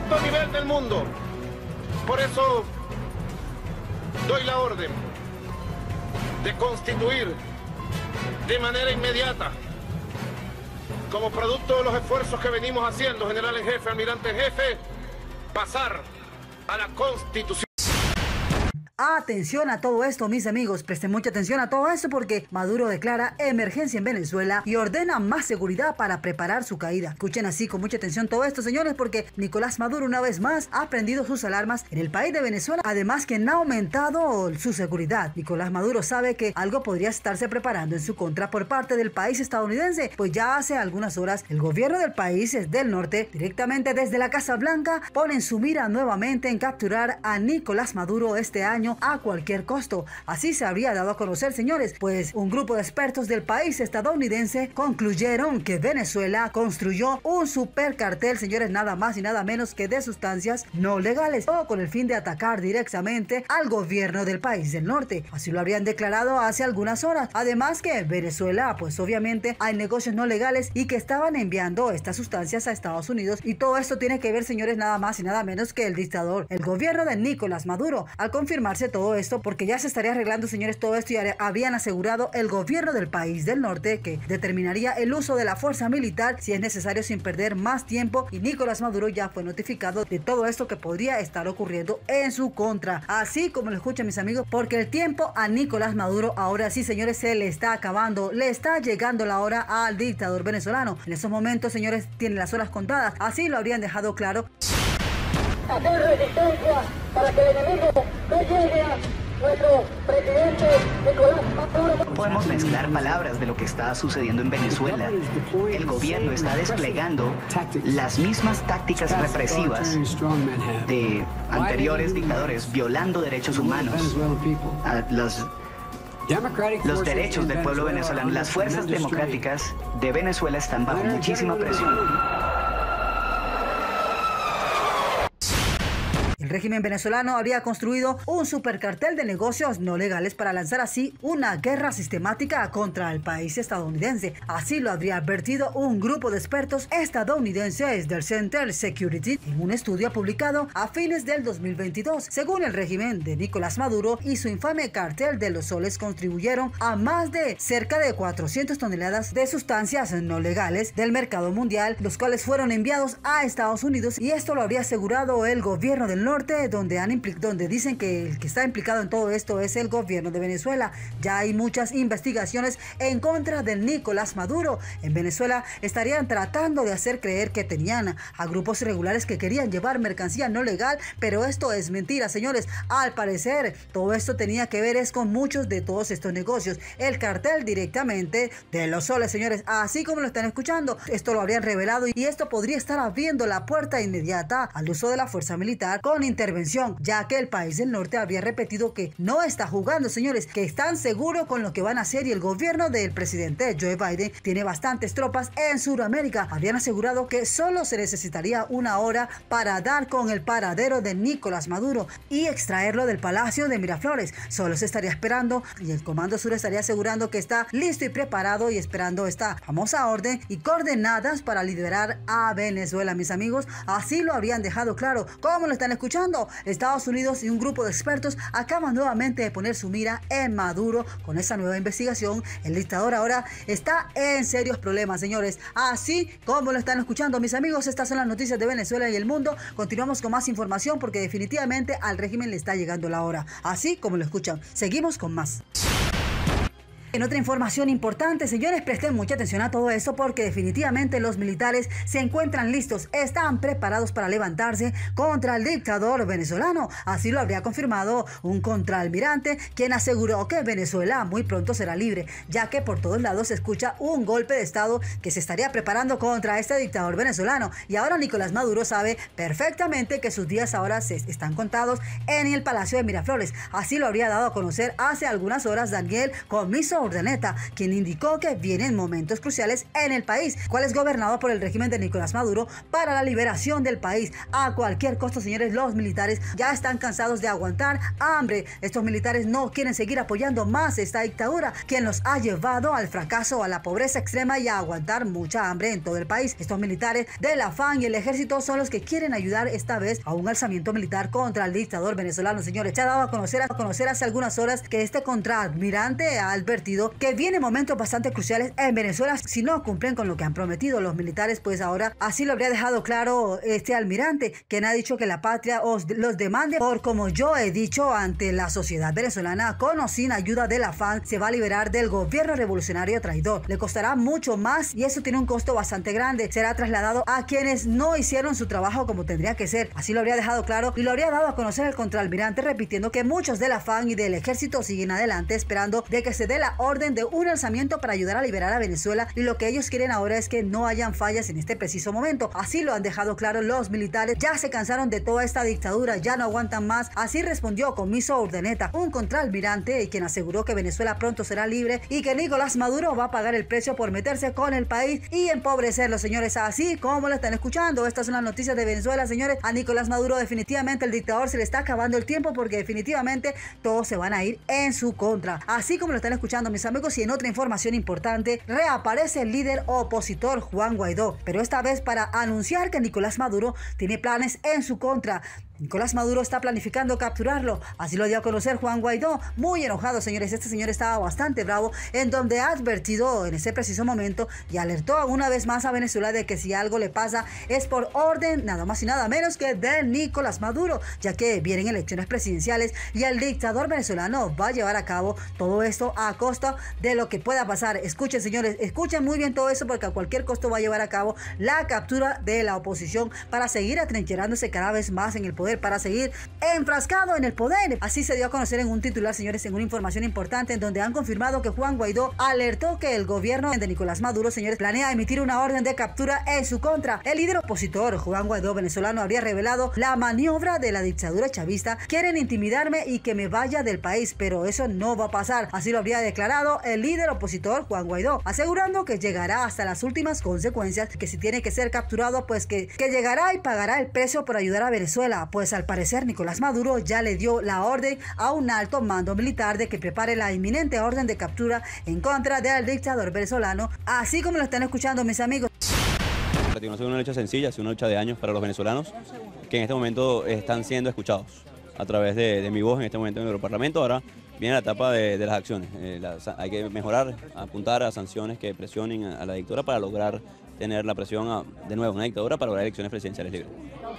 alto nivel del mundo. Por eso doy la orden de constituir de manera inmediata, como producto de los esfuerzos que venimos haciendo, general en jefe, almirante en jefe, pasar a la Constitución. Atención a todo esto, mis amigos, presten mucha atención a todo esto porque Maduro declara emergencia en Venezuela y ordena más seguridad para preparar su caída. Escuchen así con mucha atención todo esto, señores, porque Nicolás Maduro una vez más ha prendido sus alarmas en el país de Venezuela, además que ha aumentado su seguridad. Nicolás Maduro sabe que algo podría estarse preparando en su contra por parte del país estadounidense, pues ya hace algunas horas el gobierno del país del norte, directamente desde la Casa Blanca, pone en su mira nuevamente en capturar a Nicolás Maduro este año a cualquier costo. Así se habría dado a conocer, señores, pues un grupo de expertos del país estadounidense concluyeron que Venezuela construyó un supercartel, señores, nada más y nada menos que de sustancias no legales, o con el fin de atacar directamente al gobierno del país del norte. Así lo habrían declarado hace algunas horas. Además que Venezuela, pues obviamente hay negocios no legales y que estaban enviando estas sustancias a Estados Unidos, y todo esto tiene que ver, señores, nada más y nada menos que el dictador, el gobierno de Nicolás Maduro. Al confirmarse todo esto, porque ya se estaría arreglando, señores, todo esto, y habían asegurado el gobierno del país del norte que determinaría el uso de la fuerza militar si es necesario sin perder más tiempo, y Nicolás Maduro ya fue notificado de todo esto que podría estar ocurriendo en su contra. Así como lo escuchan, mis amigos, porque el tiempo a Nicolás Maduro ahora sí, señores, se le está acabando, le está llegando la hora al dictador venezolano. En esos momentos, señores, tiene las horas contadas. Así lo habrían dejado claro. Hacer resistencia para que el enemigo no llegue a nuestro presidente Nicolás Maduro. No podemos mezclar palabras de lo que está sucediendo en Venezuela. El gobierno está desplegando las mismas tácticas represivas de anteriores dictadores, violando derechos humanos, los derechos del pueblo venezolano. Las fuerzas democráticas de Venezuela están bajo muchísima presión. El régimen venezolano habría construido un supercartel de negocios no legales para lanzar así una guerra sistemática contra el país estadounidense. Así lo habría advertido un grupo de expertos estadounidenses del Center Security en un estudio publicado a fines del 2022. Según el régimen de Nicolás Maduro y su infame cartel de los soles, contribuyeron a más de cerca de 400 toneladas de sustancias no legales del mercado mundial, los cuales fueron enviados a Estados Unidos, y esto lo habría asegurado el gobierno del norte, donde dicen que el que está implicado en todo esto es el gobierno de Venezuela. Ya hay muchas investigaciones en contra de Nicolás Maduro. En Venezuela estarían tratando de hacer creer que tenían a grupos irregulares que querían llevar mercancía no legal, pero esto es mentira, señores. Al parecer todo esto tenía que ver es con muchos de todos estos negocios. El cartel directamente de los soles, señores, así como lo están escuchando, esto lo habrían revelado, y esto podría estar abriendo la puerta inmediata al uso de la fuerza militar con intervención, ya que el país del norte había repetido que no está jugando, señores, que están seguros con lo que van a hacer, y el gobierno del presidente Joe Biden tiene bastantes tropas en Sudamérica. Habían asegurado que solo se necesitaría una hora para dar con el paradero de Nicolás Maduro y extraerlo del Palacio de Miraflores. Solo se estaría esperando, y el Comando Sur estaría asegurando que está listo y preparado y esperando esta famosa orden y coordenadas para liberar a Venezuela, mis amigos. Así lo habrían dejado claro. ¿Cómo lo están escuchando? Estados Unidos y un grupo de expertos acaban nuevamente de poner su mira en Maduro con esa nueva investigación. El dictador ahora está en serios problemas, señores. Así como lo están escuchando, mis amigos, estas son las noticias de Venezuela y el mundo. Continuamos con más información porque definitivamente al régimen le está llegando la hora. Así como lo escuchan, seguimos con más. En otra información importante, señores, presten mucha atención a todo esto porque definitivamente los militares se encuentran listos, están preparados para levantarse contra el dictador venezolano. Así lo habría confirmado un contraalmirante, quien aseguró que Venezuela muy pronto será libre, ya que por todos lados se escucha un golpe de estado que se estaría preparando contra este dictador venezolano. Y ahora Nicolás Maduro sabe perfectamente que sus días ahora se están contados en el Palacio de Miraflores. Así lo habría dado a conocer hace algunas horas Daniel Comiso Miso Urdaneta, quien indicó que vienen momentos cruciales en el país, cual es gobernado por el régimen de Nicolás Maduro, para la liberación del país a cualquier costo. Señores, los militares ya están cansados de aguantar hambre. Estos militares no quieren seguir apoyando más esta dictadura, quien los ha llevado al fracaso, a la pobreza extrema y a aguantar mucha hambre en todo el país. Estos militares de la FAN y el ejército son los que quieren ayudar esta vez a un alzamiento militar contra el dictador venezolano. Señores, se ha dado a conocer hace algunas horas que este contraadmirante ha advertido que vienen momentos bastante cruciales en Venezuela si no cumplen con lo que han prometido los militares. Pues ahora así lo habría dejado claro este almirante, quien ha dicho que la patria los demande por, como yo he dicho ante la sociedad venezolana, con o sin ayuda de la FAN, se va a liberar del gobierno revolucionario traidor. Le costará mucho más y eso tiene un costo bastante grande. Será trasladado a quienes no hicieron su trabajo como tendría que ser. Así lo habría dejado claro y lo habría dado a conocer el contraalmirante, repitiendo que muchos de la FAN y del ejército siguen adelante esperando de que se dé la orden de un alzamiento para ayudar a liberar a Venezuela, y lo que ellos quieren ahora es que no hayan fallas en este preciso momento. Así lo han dejado claro los militares. Ya se cansaron de toda esta dictadura, ya no aguantan más. Así respondió con Miso Urdaneta, un contraalmirante, y quien aseguró que Venezuela pronto será libre y que Nicolás Maduro va a pagar el precio por meterse con el país y empobrecerlo. Señores, así como lo están escuchando, estas son las noticias de Venezuela. Señores, a Nicolás Maduro definitivamente el dictador se le está acabando el tiempo, porque definitivamente todos se van a ir en su contra. Así como lo están escuchando, mis amigos, y en otra información importante, reaparece el líder opositor Juan Guaidó, pero esta vez para anunciar que Nicolás Maduro tiene planes en su contra. Nicolás Maduro está planificando capturarlo, así lo dio a conocer Juan Guaidó, muy enojado. Señores, este señor estaba bastante bravo, en donde ha advertido en ese preciso momento y alertó una vez más a Venezuela de que si algo le pasa es por orden nada más y nada menos que de Nicolás Maduro, ya que vienen elecciones presidenciales y el dictador venezolano va a llevar a cabo todo esto a costa de lo que pueda pasar. Escuchen, señores, escuchen muy bien todo eso, porque a cualquier costo va a llevar a cabo la captura de la oposición para seguir atrincherándose cada vez más en el poder, para seguir enfrascado en el poder. Así se dio a conocer en un titular, señores, en una información importante, en donde han confirmado que Juan Guaidó alertó que el gobierno de Nicolás Maduro, señores, planea emitir una orden de captura en su contra. El líder opositor Juan Guaidó venezolano habría revelado la maniobra de la dictadura chavista: quieren intimidarme y que me vaya del país, pero eso no va a pasar. Así lo habría declarado el líder opositor Juan Guaidó, asegurando que llegará hasta las últimas consecuencias, que si tiene que ser capturado, pues que llegará y pagará el precio por ayudar a Venezuela. Pues al parecer Nicolás Maduro ya le dio la orden a un alto mando militar de que prepare la inminente orden de captura en contra del dictador venezolano, así como lo están escuchando, mis amigos. No es una lucha sencilla, es una lucha de años para los venezolanos, que en este momento están siendo escuchados a través de mi voz en este momento en el Europarlamento. Ahora viene la etapa de las acciones. Hay que mejorar, apuntar a sanciones que presionen a la dictadura para lograr tener la presión de nuevo una dictadura para lograr elecciones presidenciales libres.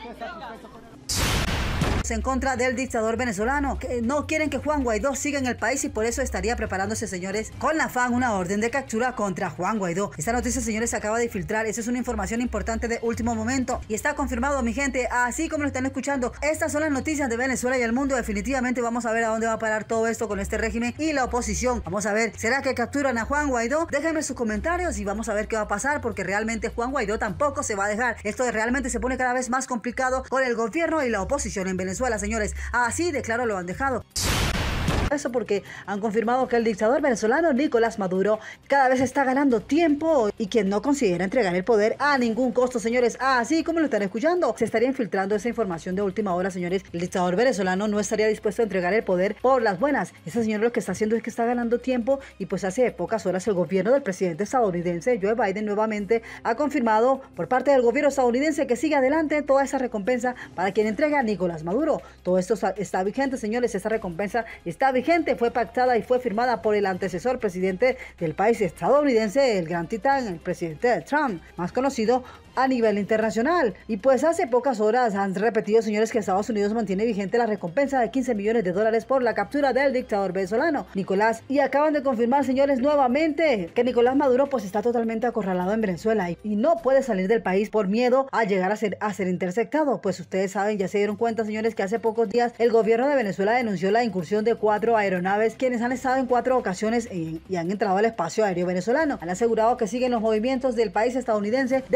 En contra del dictador venezolano, que no quieren que Juan Guaidó siga en el país, y por eso estaría preparándose, señores, con la FAN una orden de captura contra Juan Guaidó. Esta noticia, señores, se acaba de filtrar. Esa es una información importante de último momento y está confirmado, mi gente, así como lo están escuchando. Estas son las noticias de Venezuela y el mundo. Definitivamente vamos a ver a dónde va a parar todo esto con este régimen y la oposición. Vamos a ver, ¿será que capturan a Juan Guaidó? Déjenme sus comentarios y vamos a ver qué va a pasar, porque realmente Juan Guaidó tampoco se va a dejar. Esto realmente se pone cada vez más complicado con el gobierno y la oposición en Venezuela, señores. Así de claro lo han dejado. Eso porque han confirmado que el dictador venezolano Nicolás Maduro cada vez está ganando tiempo y quien no considera entregar el poder a ningún costo, señores. Así como lo están escuchando, se estaría infiltrando esa información de última hora, señores. El dictador venezolano no estaría dispuesto a entregar el poder por las buenas. Ese señor lo que está haciendo es que está ganando tiempo, y pues hace pocas horas el gobierno del presidente estadounidense Joe Biden nuevamente ha confirmado por parte del gobierno estadounidense que sigue adelante toda esa recompensa para quien entrega a Nicolás Maduro. Todo esto está vigente, señores. Esa recompensa está vigente, fue pactada y fue firmada por el antecesor presidente del país estadounidense, el gran titán, el presidente Trump, más conocido a nivel internacional. Y pues hace pocas horas han repetido, señores, que Estados Unidos mantiene vigente la recompensa de $15 millones por la captura del dictador venezolano Nicolás, y acaban de confirmar, señores, nuevamente que Nicolás Maduro pues está totalmente acorralado en Venezuela y no puede salir del país por miedo a llegar a ser interceptado. Pues ustedes saben, ya se dieron cuenta, señores, que hace pocos días el gobierno de Venezuela denunció la incursión de 4 aeronaves, quienes han estado en 4 ocasiones y han entrado al espacio aéreo venezolano. Han asegurado que siguen los movimientos del país estadounidense de vigilancia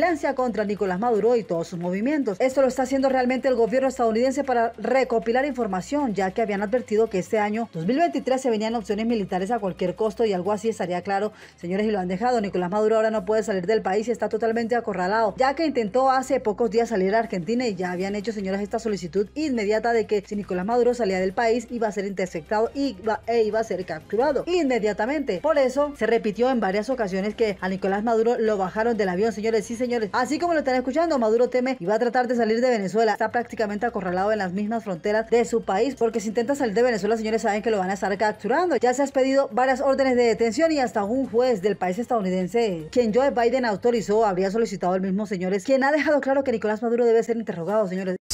violencia contra Nicolás Maduro y todos sus movimientos. Esto lo está haciendo realmente el gobierno estadounidense para recopilar información, ya que habían advertido que este año 2023 se venían opciones militares a cualquier costo y algo así estaría claro, señores, y lo han dejado. Nicolás Maduro ahora no puede salir del país y está totalmente acorralado, ya que intentó hace pocos días salir a Argentina y ya habían hecho, señores, esta solicitud inmediata de que si Nicolás Maduro salía del país iba a ser interceptado y iba a ser capturado inmediatamente. Por eso se repitió en varias ocasiones que a Nicolás Maduro lo bajaron del avión, señores. Sí, señores, así como lo están escuchando, Maduro teme y va a tratar de salir de Venezuela. Está prácticamente acorralado en las mismas fronteras de su país, porque si intenta salir de Venezuela, señores, saben que lo van a estar capturando. Ya se ha expedido varias órdenes de detención y hasta un juez del país estadounidense, quien Joe Biden autorizó, habría solicitado el mismo, señores, quien ha dejado claro que Nicolás Maduro debe ser interrogado, señores.